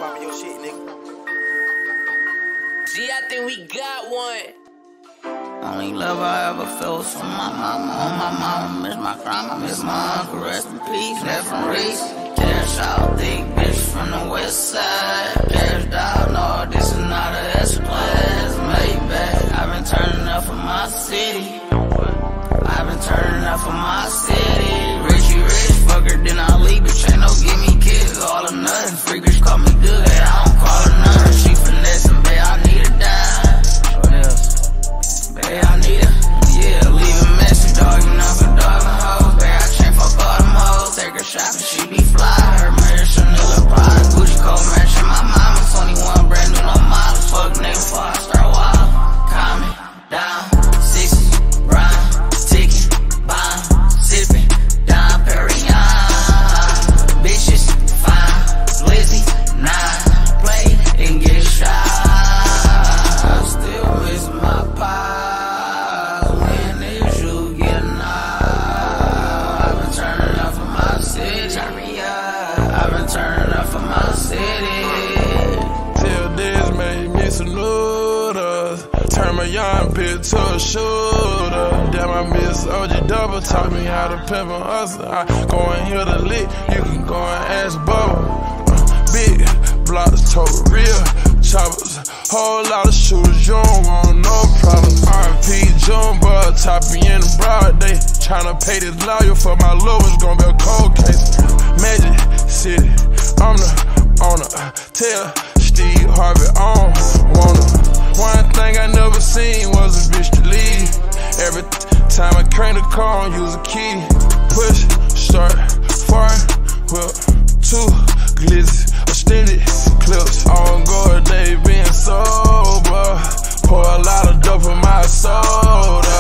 poppin' your shit, nigga. Gee, I think we got one. Only love I ever felt was from my mama. On my mama, miss my grandma, miss my uncle, rest in peace. Neff and Rece, cash out, thick bitch from the Westside. Cash down, no, this is not a S-Class. Maybach, I've been turning up for my city. I've been turning up for my city. Richie Rich, fucker, then I leave, bitch, ain't no give me kids, all or nothing. Freakers call me good, hey, I don't call her nothing. She finessing, babe, I need a dime. What else? Babe, I need her, yeah, leave a messy, doggin off a doggin hoe. Babe, I chain fuck all them hoes, take her shopping, she be fly. Hermes, Chanel, Prada, Gucci, cold matchin. My mama 21, brand new, no miles. Fuck nigga before I start wild. Coming down, 60, grind, ticking, buying, sipping, down Perignon. Bitches, fine, Lizzie, 9, play and get shot. I still miss my pie. When is you getting out? I've been turning up for my city. Turn me up. I've been turning up for my city. Till this made me some noodles. Turn my young bitch to a shooter. Damn, I miss OG Double. Taught me how to pimp and hustle. I go and hear the lick. You can go and ask Bubba. Big blocks, total real choppers. Whole lot of shooters, you don't want no problems. R.P. Jumbo, top me in the broad day. Tryna pay this lawyer for my lover's gonna be a cold case. Magic City, I'm the owner. Tell Steve Harvey I don't want her. One thing I never seen was a bitch to leave. Every time I crank the car, I use a key. Push, start, fire, whip, 2 glizzy, extended clips. On guard, they been sober. Pour a lot of dope in my soda.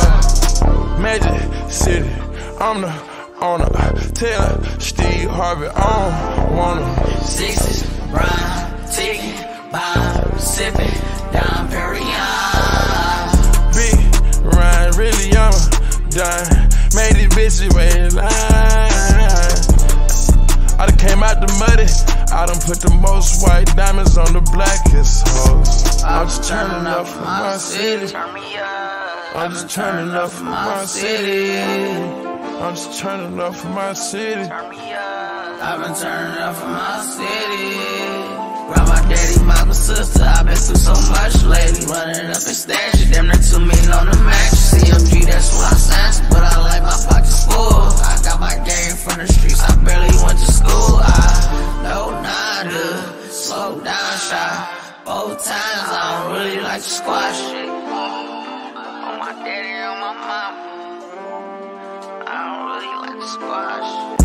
Magic City, I'm the owner. Tell Steve Harvey I don't want her. 60s, grind, ticking, buying, sipping, down Perignon. Big Ryan, really I'm a dime. Made these bitches wait in line. I done came out the muddy. I done put the most white diamonds on the blackest hoes. I'm just turning up for my city. I'm just turning up for my city. I'm just turning up for my city. I've been turning up for my city. Grandma, daddy, mama, sister, I've been through so much lately. Running up and stashing, damn near 2 million on the mattress. CMG, that's what I signed to, but I like my pockets full. I got my game from the streets, I barely went to school. I know nada, slow down, shy. 4 times, I don't really like to squash shit. On my daddy, on my mama, I don't really like to squash shit.